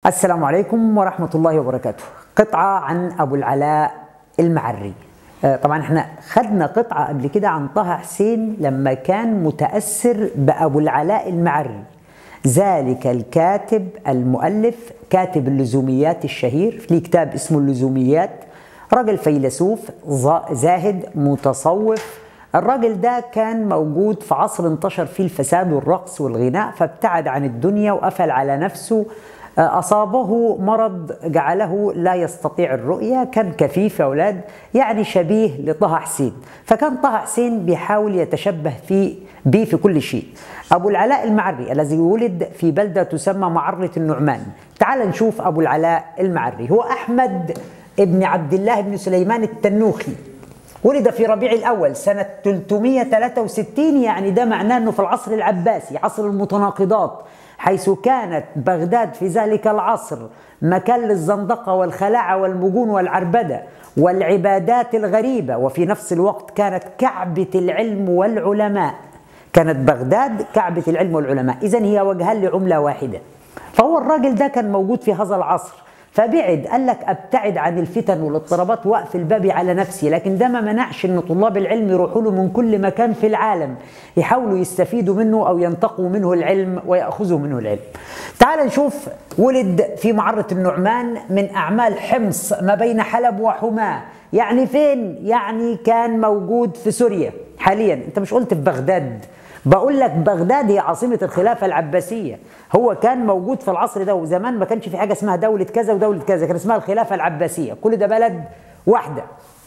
السلام عليكم ورحمة الله وبركاته. قطعة عن أبو العلاء المعري. طبعا احنا خدنا قطعة قبل كده عن طه حسين لما كان متأثر بأبو العلاء المعري، ذلك الكاتب المؤلف كاتب اللزوميات الشهير، في كتاب اسمه اللزوميات. راجل فيلسوف زاهد متصوف. الراجل ده كان موجود في عصر انتشر فيه الفساد والرقص والغناء، فابتعد عن الدنيا وقفل على نفسه. أصابه مرض جعله لا يستطيع الرؤية، كان كفيف يا أولاد، يعني شبيه لطه حسين. فكان طه حسين بيحاول يتشبه به في كل شيء. أبو العلاء المعري الذي ولد في بلدة تسمى معرة النعمان. تعال نشوف أبو العلاء المعري. هو أحمد ابن عبد الله بن سليمان التنوخي، ولد في ربيع الأول سنة 363، يعني ده معناه أنه في العصر العباسي، عصر المتناقضات، حيث كانت بغداد في ذلك العصر مكان للزندقة والخلاعة والمجون والعربدة والعبادات الغريبة، وفي نفس الوقت كانت كعبة العلم والعلماء. كانت بغداد كعبة العلم والعلماء، إذن هي وجهان لعملة واحدة. فهو الراجل ده كان موجود في هذا العصر، فبعد، قال لك ابتعد عن الفتن والاضطرابات واقفل بابي على نفسي. لكن ده ما منعش ان طلاب العلم يروحوا له من كل مكان في العالم يحاولوا يستفيدوا منه او ينتقوا منه العلم وياخذوا منه العلم. تعال نشوف. ولد في معرة النعمان من اعمال حمص ما بين حلب وحماه. يعني فين؟ يعني كان موجود في سوريا حاليا. انت مش قلت في بغداد؟ بقول لك بغداد هي عاصمة الخلافة العباسية. هو كان موجود في العصر ده، وزمان ما كانش في حاجة اسمها دولة كذا ودولة كذا، كان اسمها الخلافة العباسية، كل ده بلد واحدة.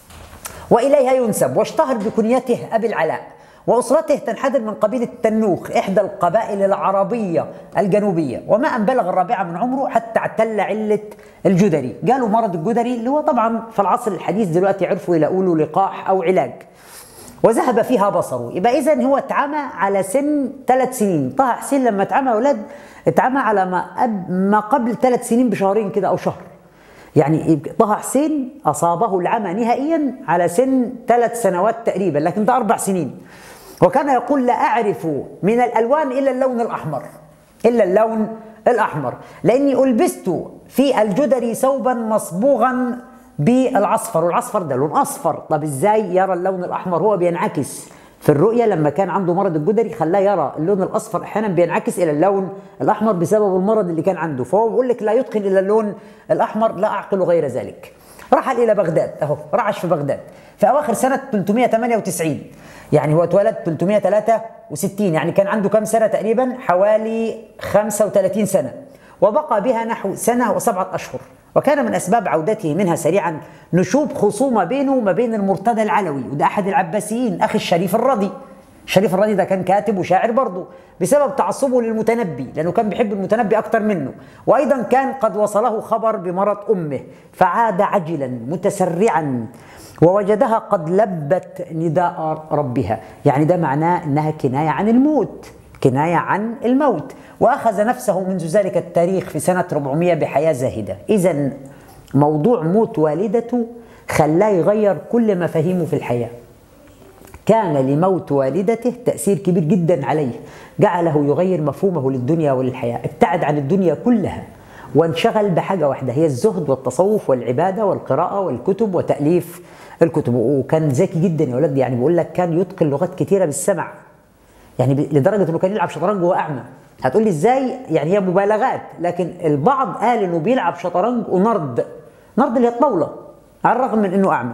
وإليها ينسب واشتهر بكنيته أبي العلاء، وأسرته تنحدر من قبيلة تنوخ، إحدى القبائل العربية الجنوبية. وما أن بلغ الرابعة من عمره حتى اعتل علة الجدري. جاله مرض الجدري اللي هو طبعا في العصر الحديث دلوقتي عرفوا يلاقوا له لقاح أو علاج، وذهب فيها بصره. يبقى إذن هو اتعمى على سن 3 سنين. طه حسين لما اتعمى يا أولاد اتعمى على ما قبل 3 سنين بشهرين كده أو شهر. يعني طه حسين أصابه العمى نهائيا على سن 3 سنوات تقريبا، لكن ده 4 سنين. وكان يقول لا أعرف من الألوان إلا اللون الأحمر، إلا اللون الأحمر، لأني ألبست في الجدري ثوبا مصبوغا بالعصفر، والعصفر ده لون اصفر. طب ازاي يرى اللون الاحمر؟ هو بينعكس في الرؤيه. لما كان عنده مرض الجدري خلاه يرى اللون الاصفر احيانا بينعكس الى اللون الاحمر بسبب المرض اللي كان عنده. فهو بيقول لك لا يتقن الى اللون الاحمر، لا اعقل غير ذلك. رحل الى بغداد، اهو رعش في بغداد في اواخر سنه 398. يعني هو اتولد 363، يعني كان عنده كم سنه تقريبا؟ حوالي 35 سنه. وبقى بها نحو سنه و7 أشهر. وكان من أسباب عودته منها سريعا نشوب خصومة بينه وما بين المرتضى العلوي، وده أحد العباسيين، أخي الشريف الرضي. الشريف الرضي ده كان كاتب وشاعر برضه، بسبب تعصبه للمتنبي، لأنه كان بيحب المتنبي أكتر منه. وأيضا كان قد وصله خبر بمرض أمه، فعاد عجلا متسرعا ووجدها قد لبت نداء ربها. يعني ده معناه أنها كناية عن الموت، كناية عن الموت. وأخذ نفسه منذ ذلك التاريخ في سنة 400 بحياة زاهدة. إذن موضوع موت والدته خلاه يغير كل مفاهيمه في الحياة. كان لموت والدته تأثير كبير جدا عليه، جعله يغير مفهومه للدنيا وللحياة. ابتعد عن الدنيا كلها وانشغل بحاجة واحدة، هي الزهد والتصوف والعبادة والقراءة والكتب وتأليف الكتب. وكان ذكي جدا يا ولد، يعني بقول لك كان يتقن لغات كثيرة بالسمع، يعني لدرجة انه كان يلعب شطرنج وهو أعمى. هتقول لي ازاي؟ يعني هي مبالغات، لكن البعض قال انه بيلعب شطرنج ونرد اللي هي الطاولة، على الرغم من انه أعمى.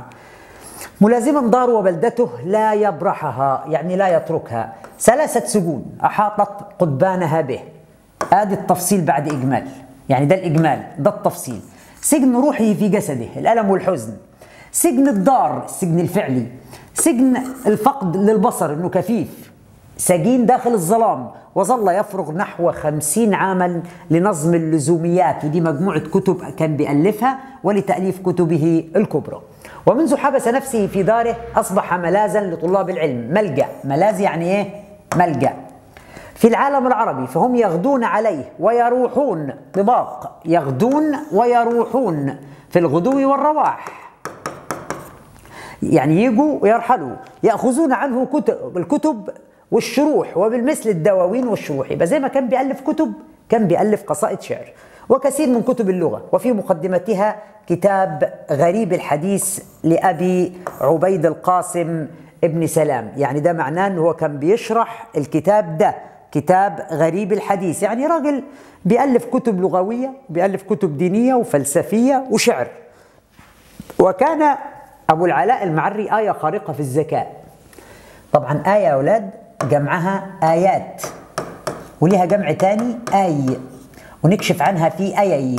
ملازما داره وبلدته لا يبرحها، يعني لا يتركها. 3 سجون أحاطت قضبانها به. ادي التفصيل بعد إجمال، يعني ده الإجمال، ده التفصيل. سجن روحه في جسده، الألم والحزن. سجن الدار، السجن الفعلي. سجن الفقد للبصر، انه كفيف. سجين داخل الظلام. وظل يفرغ نحو 50 عاما لنظم اللزوميات، ودي مجموعة كتب كان بيألفها، ولتأليف كتبه الكبرى. ومنذ حبس نفسه في داره أصبح ملاذا لطلاب العلم، ملجأ. ملاذ يعني إيه؟ ملجأ في العالم العربي. فهم يغدون عليه ويروحون، طباق، يغدون ويروحون في الغدو والرواح، يعني يجوا ويرحلوا. يأخذون عنه الكتب والشروح، وبالمثل الدواوين والشروح. يبقى زي ما كان بيألف كتب كان بيألف قصائد شعر. وكثير من كتب اللغة، وفي مقدمتها كتاب غريب الحديث لأبي عبيد القاسم ابن سلام. يعني ده معناه أنه هو كان بيشرح الكتاب ده، كتاب غريب الحديث، يعني راجل بيألف كتب لغوية، بيألف كتب دينية وفلسفية وشعر. وكان أبو العلاء المعري آية خارقة في الذكاء. طبعا آية يا أولاد جمعها آيات، وليها جمع تاني آي، ونكشف عنها في آيي.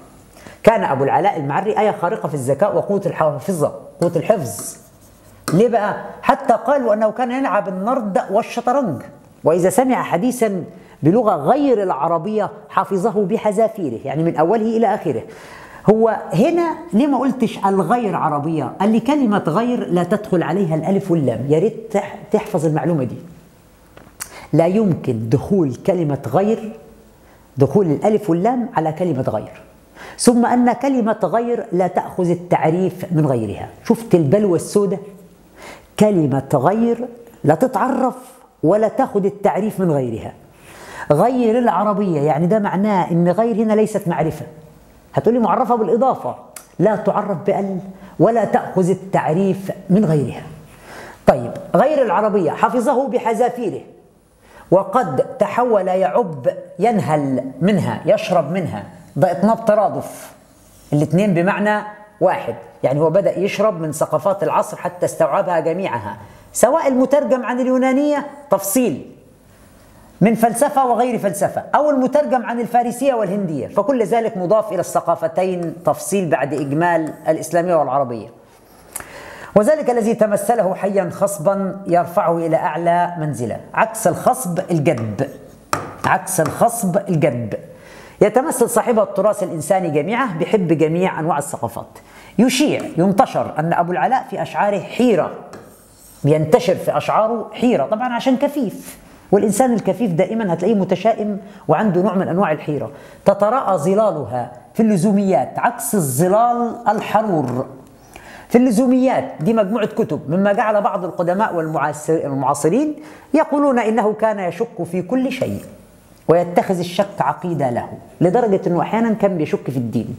كان أبو العلاء المعري آية خارقة في الذكاء وقوة الحفظ، قوة الحفظ. ليه بقى؟ حتى قالوا أنه كان يلعب النرد والشطرنج، وإذا سمع حديثا بلغة غير العربية حفظه بحذافيره، يعني من أوله إلى آخره. هو هنا ليه ما قلتش الغير عربية؟ قال لي كلمة غير لا تدخل عليها الألف واللام. يا ريت تحفظ المعلومة دي. لا يمكن دخول كلمة غير، دخول الألف واللام على كلمة غير. ثم أن كلمة غير لا تأخذ التعريف من غيرها. شفت البلوى السوداء؟ كلمة غير لا تتعرف ولا تأخذ التعريف من غيرها. غير العربية، يعني ده معناه أن غير هنا ليست معرفة. هتقولي معرفة بالإضافة، لا تعرف بأل ولا تأخذ التعريف من غيرها. طيب غير العربية حفظه بحذافيره، وقد تحول يعب ينهل منها، يشرب منها، ده إطناب ترادف، الاثنين بمعنى واحد. يعني هو بدأ يشرب من ثقافات العصر حتى استوعبها جميعها، سواء المترجم عن اليونانية تفصيل من فلسفة وغير فلسفة، أو المترجم عن الفارسية والهندية، فكل ذلك مضاف إلى الثقافتين تفصيل بعد إجمال الإسلامية والعربية. وذلك الذي تمثله حيا خصبا يرفعه إلى أعلى منزلة. عكس الخصب الجدب، عكس الخصب الجدب. يتمثل صاحب التراث الإنساني جميعه بحب جميع أنواع الثقافات. يشيع ينتشر أن أبو العلاء في أشعاره حيرة، بينتشر في أشعاره حيرة، طبعا عشان كفيف، والإنسان الكفيف دائما هتلاقيه متشائم وعنده نوع من أنواع الحيرة. تتراءى ظلالها في اللزوميات عكس الظلال الحرور. في اللزوميات دي مجموعة كتب، مما جعل بعض القدماء والمعاصرين يقولون إنه كان يشك في كل شيء ويتخذ الشك عقيدة له، لدرجة أنه أحيانا كان بيشك في الدين.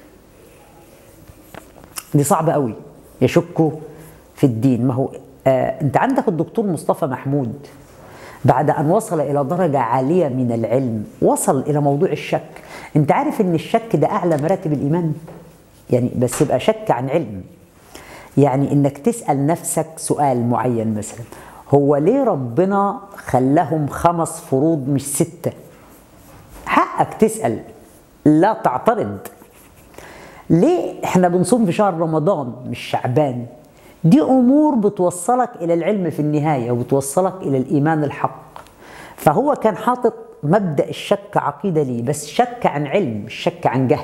دي صعبة قوي، يشك في الدين. ما هو أنت عندك الدكتور مصطفى محمود بعد أن وصل إلى درجة عالية من العلم وصل إلى موضوع الشك. أنت عارف أن الشك ده أعلى مراتب الإيمان؟ يعني بس يبقى شك عن علم، يعني إنك تسأل نفسك سؤال معين، مثلا هو ليه ربنا خلاهم 5 فروض مش 6؟ حقك تسأل، لا تعترض. ليه احنا بنصوم في شهر رمضان مش شعبان؟ دي أمور بتوصلك إلى العلم في النهاية وبتوصلك إلى الإيمان الحق. فهو كان حاطط مبدأ الشك عقيدة ليه، بس شك عن علم مش شك عن جهل.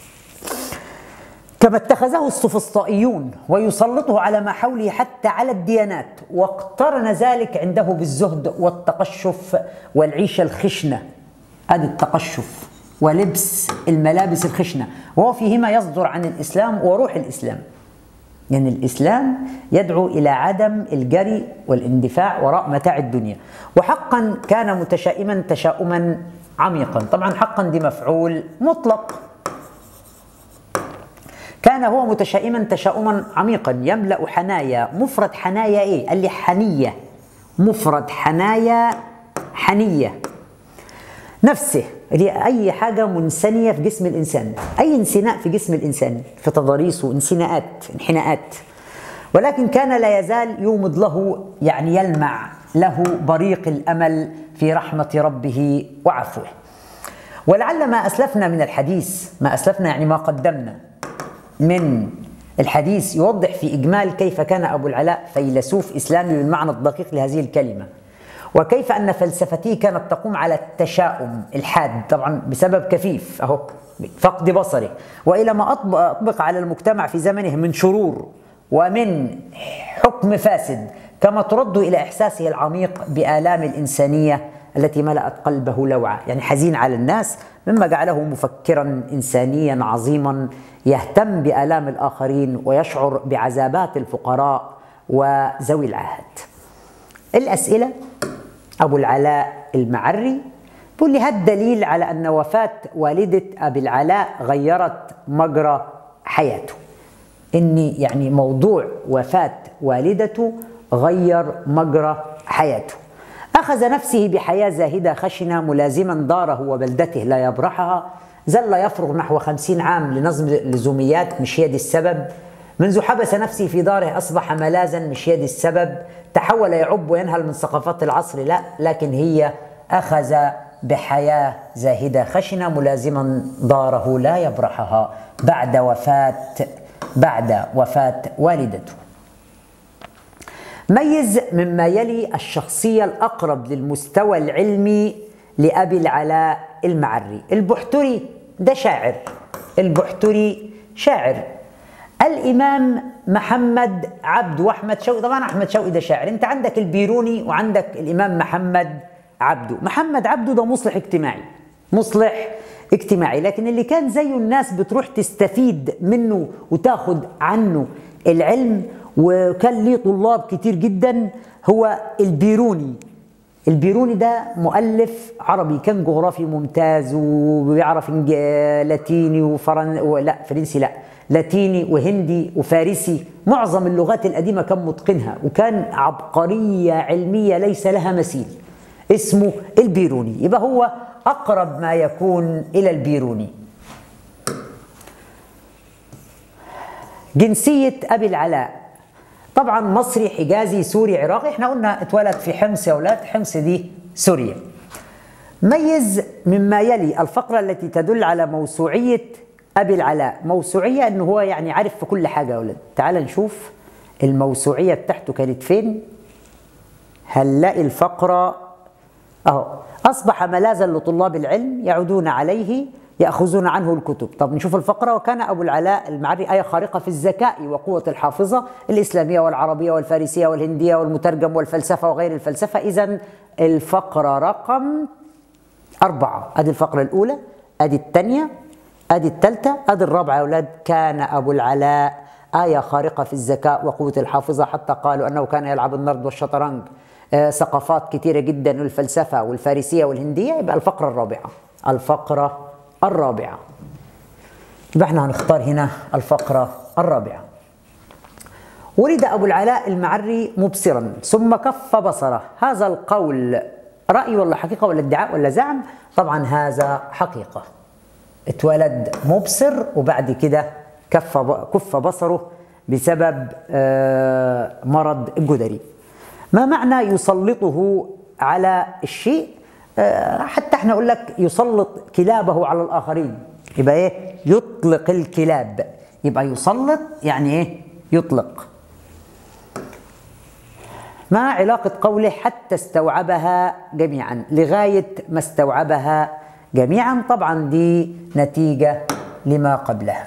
كما اتخذه السفسطائيون ويسلطه على ما حوله حتى على الديانات، واقترن ذلك عنده بالزهد والتقشف والعيشة الخشنة. هذا التقشف ولبس الملابس الخشنة، وهو فيهما يصدر عن الإسلام وروح الإسلام. يعني الإسلام يدعو إلى عدم الجري والاندفاع وراء متاع الدنيا. وحقا كان متشائما تشاؤما عميقا. طبعا حقا دي مفعول مطلق. كان هو متشائما تشاؤما عميقا يملأ حنايا. مفرد حنايا ايه؟ قال لي حنية. مفرد حنايا حنية، نفسه، اللي أي حاجة منسنية في جسم الإنسان، أي انسناء في جسم الإنسان، في تضاريسه انسناءات انحناءات. ولكن كان لا يزال يومض له، يعني يلمع له بريق الأمل في رحمة ربه وعفوه. ولعل ما أسلفنا من الحديث، ما أسلفنا يعني ما قدمنا من الحديث، يوضح في إجمال كيف كان أبو العلاء فيلسوف إسلامي بالمعنى الدقيق لهذه الكلمة، وكيف أن فلسفته كانت تقوم على التشاؤم الحاد، طبعا بسبب كفيف أهو فقد بصره، وإلى ما أطبق على المجتمع في زمنه من شرور ومن حكم فاسد، كما ترد إلى إحساسه العميق بآلام الإنسانية التي ملأت قلبه لوعة، يعني حزين على الناس، مما جعله مفكرا إنسانيا عظيما يهتم بآلام الآخرين ويشعر بعذابات الفقراء وذوي العهد. الأسئلة: أبو العلاء المعري بيقول لي هذا دليل على أن وفاة والدة أبي العلاء غيرت مجرى حياته. إني يعني موضوع وفاة والدته غير مجرى حياته. أخذ نفسه بحياة زاهدة خشنة ملازما داره وبلدته لا يبرحها، زل يفرغ نحو 50 عام لنظم لزوميات مش هي دي السبب. منذ حبس نفسه في داره أصبح ملاذا مش هي دي السبب. تحول يعب وينهل من ثقافات العصر لا، لكن هي أخذ بحياة زاهدة خشنة ملازما داره لا يبرحها بعد وفاة والدته. ميز مما يلي الشخصية الأقرب للمستوى العلمي لأبي العلاء المعري. البحتري ده شاعر، البحتري شاعر. الإمام محمد عبده وأحمد شوقي، طبعا أحمد شوقي ده شاعر. أنت عندك البيروني وعندك الإمام محمد عبده. محمد عبده ده مصلح اجتماعي، لكن اللي كان زيه الناس بتروح تستفيد منه وتاخد عنه العلم، وكان ليه طلاب كتير جدا، هو البيروني. البيروني ده مؤلف عربي، كان جغرافي ممتاز وبيعرف لاتيني فرنسي لا، لاتيني وهندي وفارسي، معظم اللغات القديمة كان متقنها، وكان عبقرية علمية ليس لها مثيل. اسمه البيروني، يبقى هو أقرب ما يكون إلى البيروني. جنسية أبي العلاء طبعا مصري حجازي سوري عراقي. احنا قلنا اتولد في حمص يا أولاد، حمص دي سوريا. ميز مما يلي الفقرة التي تدل على موسوعية أبي العلاء. موسوعية إنه هو يعني عارف في كل حاجة يا أولاد. تعال نشوف الموسوعية بتاعته كانت فين. هنلاقي الفقرة أهو: أصبح ملاذا لطلاب العلم يعودون عليه يأخذون عنه الكتب. طب نشوف الفقرة: وكان أبو العلاء المعري آية خارقة في الذكاء وقوة الحافظة الإسلامية والعربية والفارسية والهندية والمترجم والفلسفة وغير الفلسفة. إذن الفقرة رقم 4. أدي الفقرة الأولى، أدي الثانية، أدي الثالثة، أدي الرابعة يا أولاد. كان أبو العلاء آية خارقة في الذكاء وقوة الحافظة، حتى قالوا أنه كان يلعب النرد والشطرنج. ثقافات كثيرة جدا، الفلسفة والفارسية والهندية. يبقى الفقرة الرابعة. يبقى احنا هنختار هنا الفقرة الرابعة. ولد أبو العلاء المعري مبصرا ثم كف بصره. هذا القول رأي ولا حقيقة ولا ادعاء ولا زعم؟ طبعا هذا حقيقة. اتولد مبصر وبعد كده كف بصره بسبب مرض الجدري. ما معنى يسلطه على الشيء؟ حتى احنا نقول لك يسلط كلابه على الآخرين. يبقى ايه؟ يطلق الكلاب. يبقى يسلط يعني ايه؟ يطلق. ما علاقة قوله حتى استوعبها جميعا؟ لغاية ما استوعبها جميعا. طبعا دي نتيجة لما قبلها.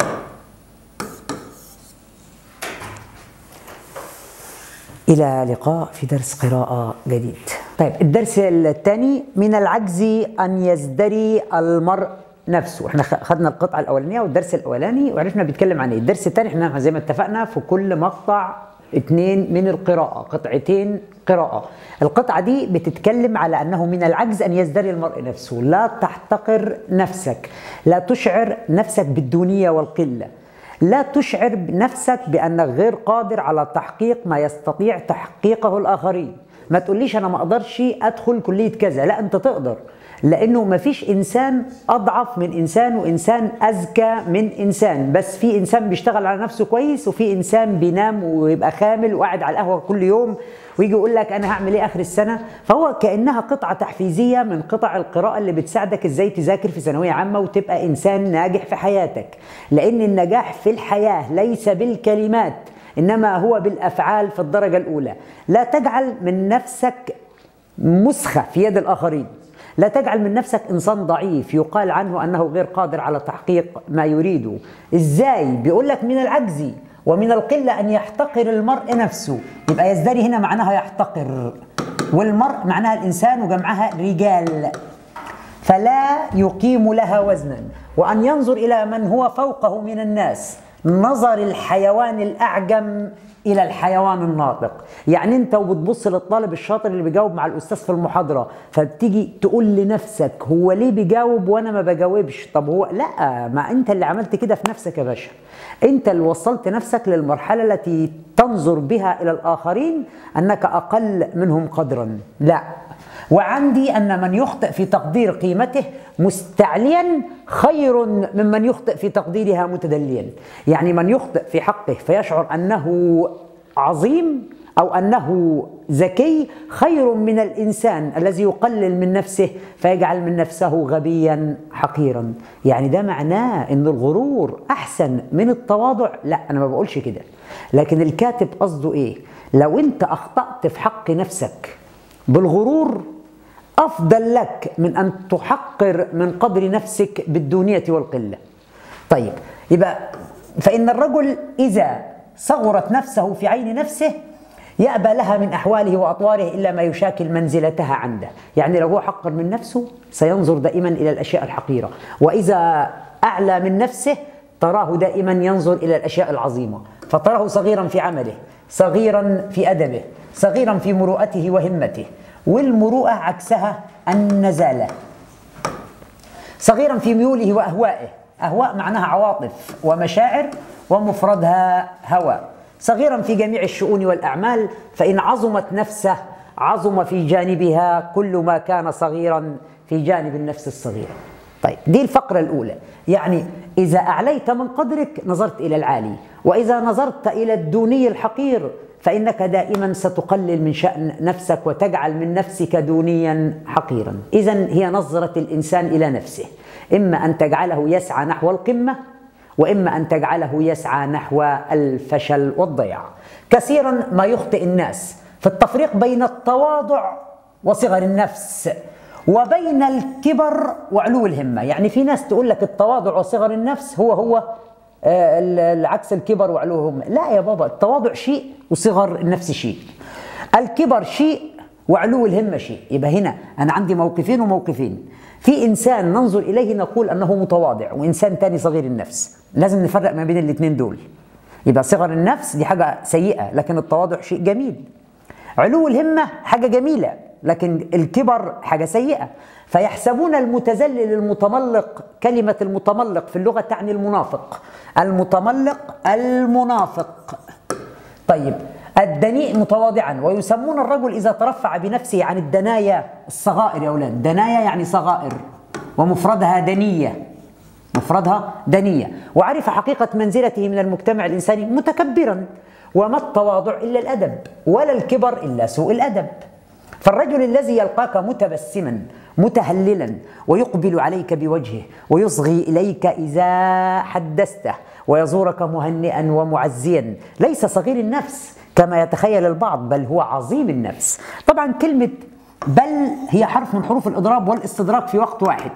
إلى لقاء في درس قراءة جديد. طيب الدرس الثاني: من العجز أن يزدري المرء نفسه. احنا خدنا القطعة الأولانية والدرس الأولاني وعرفنا بيتكلم عن ايه. الدرس الثاني احنا زي ما اتفقنا في كل مقطع 2 من القراءة، قطعتين قراءة. القطعة دي بتتكلم على أنه من العجز أن يزدري المرء نفسه. لا تحتقر نفسك، لا تشعر نفسك بالدونية والقلة، لا تشعر نفسك بأنك غير قادر على تحقيق ما يستطيع تحقيقه الآخرين. ما تقوليش أنا ما أقدرش أدخل كلية كذا، لا أنت تقدر، لأنه ما فيش إنسان أضعف من إنسان وإنسان أذكى من إنسان. بس في إنسان بيشتغل على نفسه كويس، وفي إنسان بينام ويبقى خامل وقاعد على القهوة كل يوم ويجي يقول لك أنا هعمل إيه آخر السنة. فهو كأنها قطعة تحفيزية من قطع القراءة اللي بتساعدك إزاي تذاكر في ثانوية عامة وتبقى إنسان ناجح في حياتك. لأن النجاح في الحياة ليس بالكلمات، إنما هو بالأفعال في الدرجة الأولى. لا تجعل من نفسك مسخة في يد الآخرين، لا تجعل من نفسك إنسان ضعيف يقال عنه أنه غير قادر على تحقيق ما يريده. إزاي؟ بيقول لك من العجز ومن القلة أن يحتقر المرء نفسه. يبقى يزدري هنا معناها يحتقر، والمرء معناها الإنسان وجمعها رجال، فلا يقيم لها وزنا. وأن ينظر إلى من هو فوقه من الناس، نظر الحيوان الأعجم إلى الحيوان الناطق. يعني أنت وبتبص للطالب الشاطر اللي بيجاوب مع الأستاذ في المحاضرة، فبتيجي تقول لنفسك هو ليه بيجاوب وأنا ما بجاوبش؟ طب هو لا، ما أنت اللي عملت كده في نفسك يا باشا. أنت اللي وصلت نفسك للمرحلة التي تنظر بها إلى الآخرين أنك أقل منهم قدرا. لا، وعندي أن من يخطئ في تقدير قيمته مستعليا خير ممن يخطئ في تقديرها متدليا. يعني من يخطئ في حقه فيشعر أنه عظيم أو أنه ذكي خير من الإنسان الذي يقلل من نفسه فيجعل من نفسه غبيا حقيرا. يعني ده معناه أن الغرور أحسن من التواضع؟ لا، أنا ما بقولش كده، لكن الكاتب قصده إيه؟ لو أنت أخطأت في حق نفسك بالغرور أفضل لك من أن تحقر من قدر نفسك بالدونية والقلة. طيب، يبقى فإن الرجل إذا صغرت نفسه في عين نفسه يأبى لها من أحواله وأطواره إلا ما يشاكل منزلتها عنده. يعني لو هو حقر من نفسه سينظر دائما إلى الأشياء الحقيرة، وإذا أعلى من نفسه تراه دائما ينظر إلى الأشياء العظيمة، فتراه صغيرا في عمله، صغيرا في أدبه، صغيرا في مروءته وهمته. والمروءة عكسها النزالة. صغيرا في ميوله وأهوائه، أهواء معناها عواطف ومشاعر ومفردها هوى. صغيرا في جميع الشؤون والأعمال، فإن عظمت نفسه عظم في جانبها كل ما كان صغيرا في جانب النفس الصغيرة. طيب، دي الفقرة الأولى. يعني إذا أعليت من قدرك نظرت إلى العالي، وإذا نظرت إلى الدوني الحقير فإنك دائما ستقلل من شأن نفسك وتجعل من نفسك دونيا حقيرا. إذن هي نظرة الإنسان إلى نفسه، إما أن تجعله يسعى نحو القمة، وإما أن تجعله يسعى نحو الفشل والضياع. كثيرا ما يخطئ الناس في التفريق بين التواضع وصغر النفس وبين الكبر وعلو الهمة. يعني في ناس تقول لك التواضع وصغر النفس هو العكس، الكبر وعلو الهمة. لا يا بابا، التواضع شيء وصغر النفس شيء، الكبر شيء وعلو الهمة شيء. يبقى هنا أنا عندي موقفين وموقفين. في إنسان ننظر إليه نقول أنه متواضع، وإنسان تاني صغير النفس. لازم نفرق ما بين الاثنين دول. يبقى صغر النفس دي حاجة سيئة، لكن التواضع شيء جميل. علو الهمة حاجة جميلة، لكن الكبر حاجة سيئة. فيحسبون المتذلل المتملق، كلمة المتملق في اللغة تعني المنافق، المتملق المنافق. طيب، الدنيء متواضعا، ويسمون الرجل إذا ترفع بنفسه عن الدنايا الصغائر. يا أولاد، دنايا يعني صغائر، ومفردها دنية، مفردها دنية. وعرف حقيقة منزلته من المجتمع الإنساني متكبرا. وما التواضع إلا الأدب، ولا الكبر إلا سوء الأدب. فالرجل الذي يلقاك متبسما متهللا ويقبل عليك بوجهه ويصغي إليك إذا حدثته ويزورك مهنئا ومعزيا ليس صغير النفس كما يتخيل البعض، بل هو عظيم النفس. طبعا كلمة بل هي حرف من حروف الإضراب والاستدراك في وقت واحد.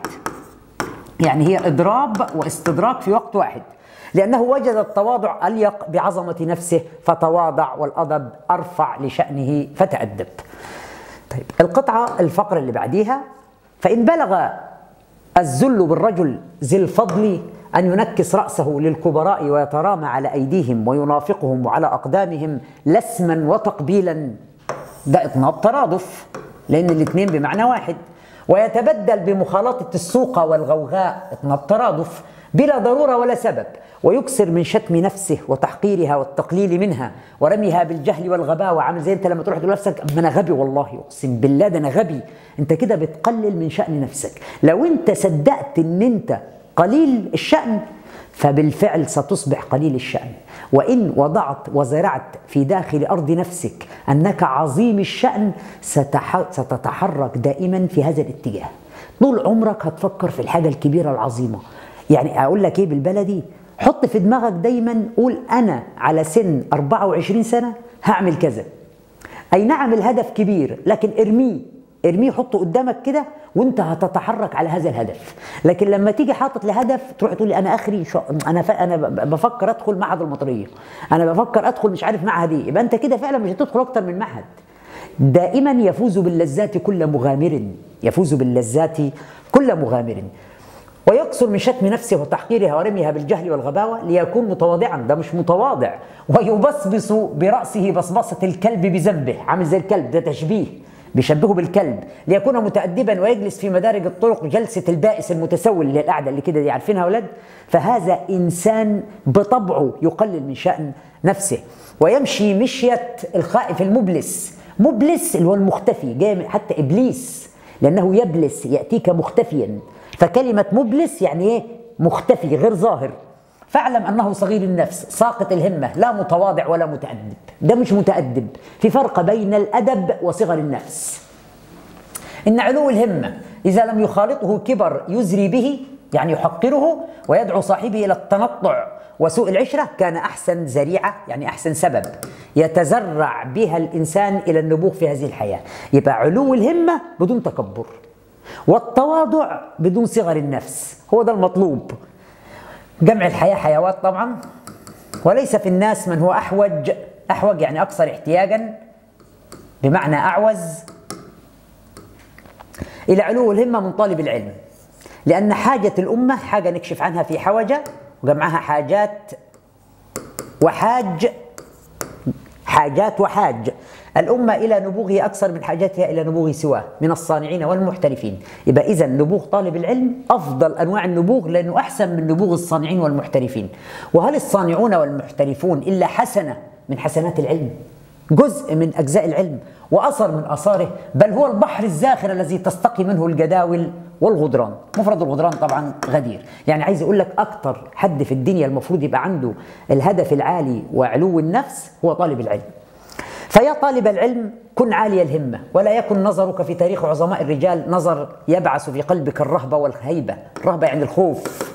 يعني هي إضراب واستدراك في وقت واحد، لأنه وجد التواضع أليق بعظمة نفسه فتواضع، والأدب أرفع لشأنه فتأدب. طيب، الفقرة اللي بعديها: فإن بلغ الذل بالرجل ذي الفضل أن ينكس رأسه للكبراء ويترامى على أيديهم وينافقهم وعلى أقدامهم لسما وتقبيلا، ده إطناب ترادف، لأن الاثنين بمعنى واحد. ويتبدل بمخالطة السوق والغوغاء، إطناب ترادف، بلا ضرورة ولا سبب. ويكسر من شتم نفسه وتحقيرها والتقليل منها ورميها بالجهل والغباوة. عامل زي انت لما تروح تقول لنفسك ما انا غبي، والله اقسم بالله ده انا غبي، انت كده بتقلل من شأن نفسك. لو انت صدقت ان انت قليل الشأن فبالفعل ستصبح قليل الشأن. وإن وضعت وزرعت في داخل أرض نفسك أنك عظيم الشأن ستتحرك دائما في هذا الاتجاه. طول عمرك هتفكر في الحاجة الكبيرة العظيمة. يعني أقول لك إيه بالبلدي؟ حط في دماغك دايما، قول أنا على سن 24 سنة هعمل كذا. أي نعم الهدف كبير، لكن ارميه حطه قدامك كده وانت هتتحرك على هذا الهدف. لكن لما تيجي حاطط لهدف تروح تقول لي انا اخري انا بفكر ادخل معهد المطريه، انا بفكر ادخل مش عارف معهد ايه، يبقى انت كده فعلا مش هتدخل اكتر من معهد. دائما يفوز باللذات كل مغامر، يفوز باللذات كل مغامر. ويكثر من شتم نفسه وتحقيرها ورميها بالجهل والغباوة ليكون متواضعا. ده مش متواضع. ويبصبص برأسه بصبصة الكلب بذنبه، عامل زي الكلب، ده تشبيه، بيشبهه بالكلب. ليكون متأدبا ويجلس في مدارج الطرق جلسة البائس المتسول، اللي هي القعدة اللي كده دي، عارفينها أولاد؟ فهذا إنسان بطبعه يقلل من شأن نفسه. ويمشي مشية الخائف المبلس. مبلس اللي هو المختفي، جاي حتى إبليس لأنه يبلس، يأتيك مختفيا. فكلمة مبلس يعني إيه؟ مختفي غير ظاهر. فاعلم أنه صغير النفس ساقط الهمة، لا متواضع ولا متأدب. ده مش متأدب. في فرق بين الأدب وصغر النفس. إن علو الهمة إذا لم يخالطه كبر يزري به، يعني يحقره ويدعو صاحبه إلى التنطع وسوء العشرة، كان أحسن ذريعة، يعني أحسن سبب يتزرع بها الإنسان إلى النبوغ في هذه الحياة. يبقى علو الهمة بدون تكبر، والتواضع بدون صغر النفس، هو ده المطلوب. جمع الحياة حيوات طبعا. وليس في الناس من هو أحوج يعني أكثر احتياجا، بمعنى أعوز، إلى علو الهمة من طالب العلم. لأن حاجة الأمة حاجة نكشف عنها في حوجة، وجمعها حاجات وحاج. حاجات وحاج. الأمة إلى نبوغه أكثر من حاجتها إلى نبوغ سواه من الصانعين والمحترفين. يبقى إذا نبوغ طالب العلم أفضل أنواع النبوغ، لأنه أحسن من نبوغ الصانعين والمحترفين. وهل الصانعون والمحترفون إلا حسنة من حسنات العلم؟ جزء من أجزاء العلم وأثر من آثاره، بل هو البحر الزاخر الذي تستقي منه الجداول والغدران. مفرد الغدران طبعا غدير. يعني عايز أقول لك أكتر حد في الدنيا المفروض يبقى عنده الهدف العالي وعلو النفس هو طالب العلم. فيا طالب العلم كن عالي الهمة، ولا يكن نظرك في تاريخ عظماء الرجال نظر يبعث في قلبك الرهبة والهيبة. الرهبة يعني الخوف.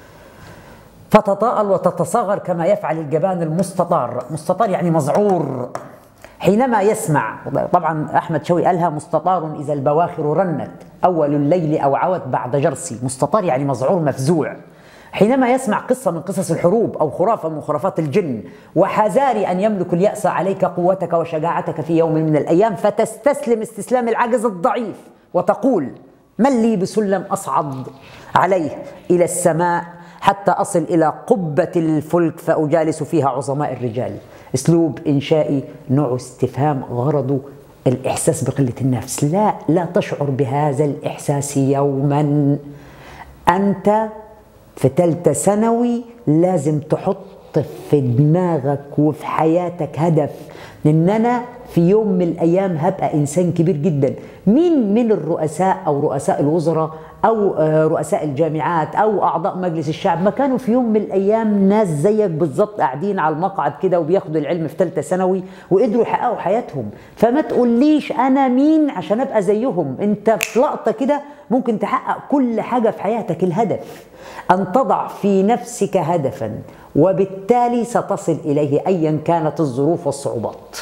فتطاءل وتتصاغر كما يفعل الجبان المستطار. مستطار يعني مذعور حينما يسمع. طبعا أحمد شوقي قالها: مستطار إذا البواخر رنت أول الليل أوعوت بعد جرسي. مستطار يعني مذعور مفزوع حينما يسمع قصة من قصص الحروب أو خرافة من خرافات الجن، وحذار أن يملك اليأس عليك قوتك وشجاعتك في يوم من الأيام، فتستسلم استسلام العاجز الضعيف وتقول: من لي بسلم أصعد عليه إلى السماء حتى أصل إلى قبة الفلك فأجالس فيها عظماء الرجال. أسلوب إنشائي نوع استفهام غرضه الإحساس بقلة النفس. لا تشعر بهذا الإحساس يوما. أنت في ثالثة ثانوي لازم تحط في دماغك وفي حياتك هدف إن أنا في يوم من الأيام هبقى إنسان كبير جدا. مين من الرؤساء أو رؤساء الوزراء أو رؤساء الجامعات أو أعضاء مجلس الشعب ما كانوا في يوم من الأيام ناس زيك بالظبط قاعدين على المقعد كده وبياخدوا العلم في ثالثة ثانوي وقدروا يحققوا حياتهم؟ فما تقوليش أنا مين عشان أبقى زيهم. أنت في لقطة كده ممكن تحقق كل حاجة في حياتك. الهدف أن تضع في نفسك هدفا، وبالتالي ستصل إليه أيا كانت الظروف والصعوبات.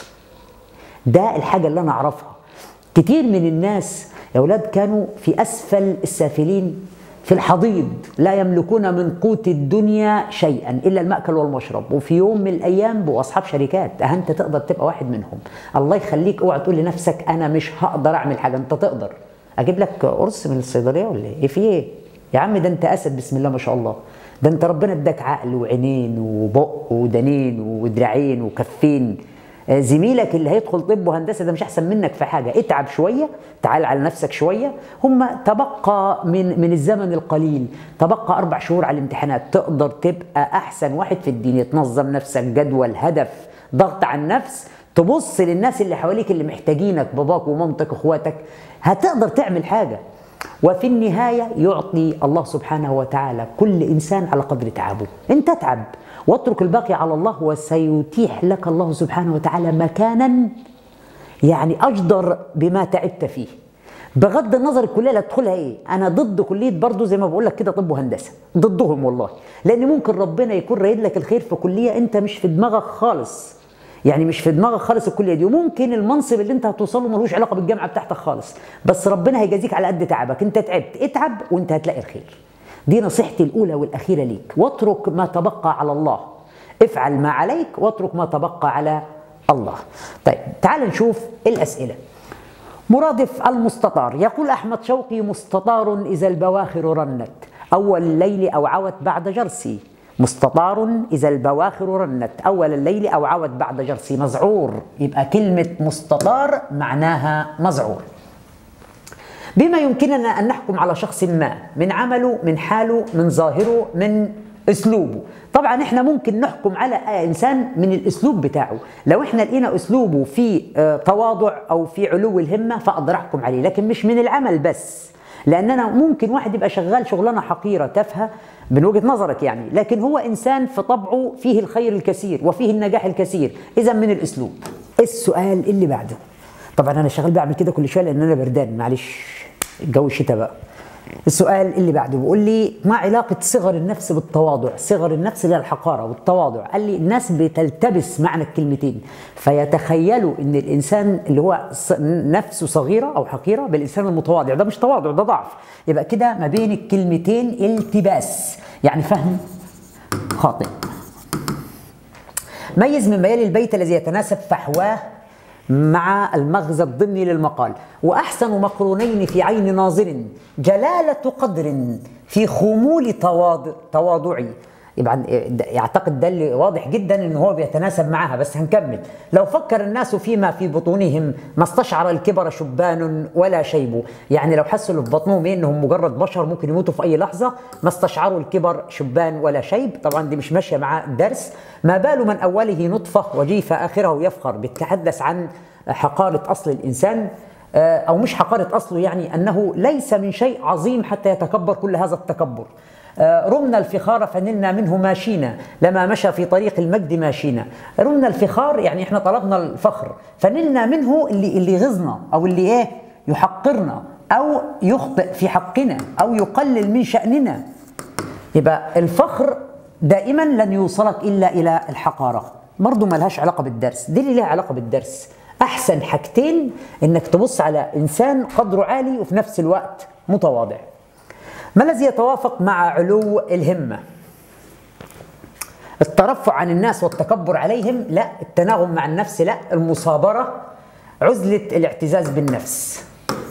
ده الحاجة اللي أنا أعرفها. كتير من الناس يا أولاد كانوا في أسفل السافلين في الحضيض، لا يملكون من قوت الدنيا شيئا إلا المأكل والمشرب، وفي يوم من الأيام بقوا أصحاب شركات. أنت تقدر تبقى واحد منهم. الله يخليك اوعى تقول لنفسك أنا مش هقدر أعمل حاجة. أنت تقدر. أجيب لك قرص من الصيدلية ولا إيه؟ في إيه؟ يا عم ده أنت أسد بسم الله ما شاء الله. ده أنت ربنا اداك عقل وعينين وبق ودنين ودراعين وكفين. زميلك اللي هيدخل طب وهندسه ده مش احسن منك في حاجه. اتعب شويه، تعال على نفسك شويه. هم تبقى من الزمن القليل، تبقى 4 شهور على الامتحانات. تقدر تبقى احسن واحد في الدنيا. تنظم نفسك، جدول، هدف، ضغط على النفس، تبص للناس اللي حواليك اللي محتاجينك، باباك ومامتك اخواتك، هتقدر تعمل حاجه. وفي النهايه يعطي الله سبحانه وتعالى كل انسان على قدر تعبه. انت اتعب واترك الباقي على الله، وسيتيح لك الله سبحانه وتعالى مكانا يعني أجدر بما تعبت فيه. بغض النظر الكلية اللي هتدخلها ايه. أنا ضد كلية برضو زي ما بقول لك كده طب وهندسة، ضدهم والله. لأن ممكن ربنا يكون رايد لك الخير في كلية أنت مش في دماغك خالص. يعني مش في دماغك خالص الكلية دي، وممكن المنصب اللي أنت هتوصله ملوش علاقة بالجامعة بتاعتك خالص، بس ربنا هيجازيك على قد تعبك. أنت تعبت، اتعب وأنت هتلاقي الخير. دي نصيحتي الأولى والأخيرة ليك. واترك ما تبقى على الله. افعل ما عليك واترك ما تبقى على الله. طيب تعال نشوف الأسئلة. مرادف المستطار. يقول أحمد شوقي: مستطار إذا البواخر رنت أول الليل أوعوت بعد جرسي، مستطار إذا البواخر رنت. أول الليل أوعوت بعد جرسي مذعور، يبقى كلمة مستطار معناها مذعور. بما يمكننا أن نحكم على شخص ما من عمله، من حاله، من ظاهره، من أسلوبه. طبعا احنا ممكن نحكم على إنسان من الأسلوب بتاعه. لو احنا لقينا أسلوبه في تواضع أو في علو الهمة فأقدر أحكم عليه، لكن مش من العمل بس. لأننا ممكن واحد يبقى شغال شغلانة حقيرة تافهة من وجهة نظرك يعني، لكن هو إنسان في طبعه فيه الخير الكثير وفيه النجاح الكثير. إذا من الأسلوب. السؤال اللي بعده، طبعا أنا شغال بعمل كده كل شوية لأن أنا بردان، معلش الجو الشتاء بقى. السؤال اللي بعده بيقول لي ما علاقة صغر النفس بالتواضع؟ صغر النفس اللي هي الحقارة والتواضع. قال لي الناس بتلتبس معنى الكلمتين، فيتخيلوا ان الانسان اللي هو نفسه صغيرة او حقيرة بالانسان المتواضع. ده مش تواضع، ده ضعف. يبقى كده ما بين الكلمتين التباس، يعني فهم خاطئ. ميز من بيان البيت الذي يتناسب فحواه مع المغزى الضمني للمقال. وأحسن مقرونين في عين ناظر جلالة قدر في خمول تواضعي. يبقى يعتقد ده اللي واضح جدا ان هو بيتناسب معاها، بس هنكمل. لو فكر الناس فيما في بطونهم ما استشعر الكبر شبان ولا شيب. يعني لو حسوا اللي في بطنهم انهم مجرد بشر ممكن يموتوا في اي لحظه، ما استشعروا الكبر شبان ولا شيب. طبعا دي مش ماشيه مع الدرس. ما بال من اوله نطفه وجيف اخره يفخر. بيتحدث عن حقاره اصل الانسان، او مش حقاره اصله، يعني انه ليس من شيء عظيم حتى يتكبر كل هذا التكبر. رمنا الفخار فنلنا منه ماشينا، لما مشى في طريق المجد ماشينا. رمنا الفخار يعني احنا طلبنا الفخر، فنلنا منه اللي يغيظنا او اللي ايه يحقرنا او يخطئ في حقنا او يقلل من شأننا. يبقى الفخر دائما لن يوصلك الا الى الحقارة. برضه ملهاش علاقة بالدرس، دي اللي لها علاقة بالدرس. احسن حاجتين انك تبص على انسان قدره عالي وفي نفس الوقت متواضع. ما الذي يتوافق مع علو الهمة؟ الترفع عن الناس والتكبر عليهم؟ لا. التناغم مع النفس؟ لا. المصابرة؟ عزلة الاعتزاز بالنفس.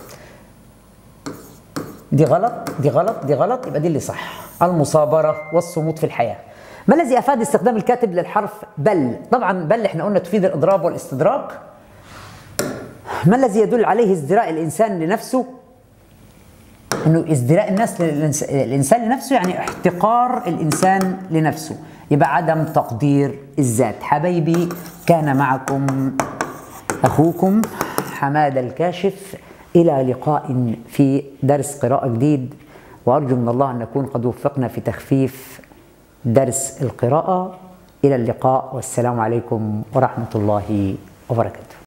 دي غلط، دي غلط، دي غلط، يبقى دي اللي صح. المصابرة والصمود في الحياة. ما الذي أفاد استخدام الكاتب للحرف بل؟ طبعا بل احنا قلنا تفيد الإضراب والاستدراك. ما الذي يدل عليه ازدراء الإنسان لنفسه؟ انه ازدراء الانسان لنفسه يعني احتقار الانسان لنفسه، يبقى عدم تقدير الذات. حبايبي، كان معكم اخوكم حماده الكاشف، الى لقاء في درس قراءة جديد، وارجو من الله ان نكون قد وفقنا في تخفيف درس القراءة. الى اللقاء والسلام عليكم ورحمة الله وبركاته.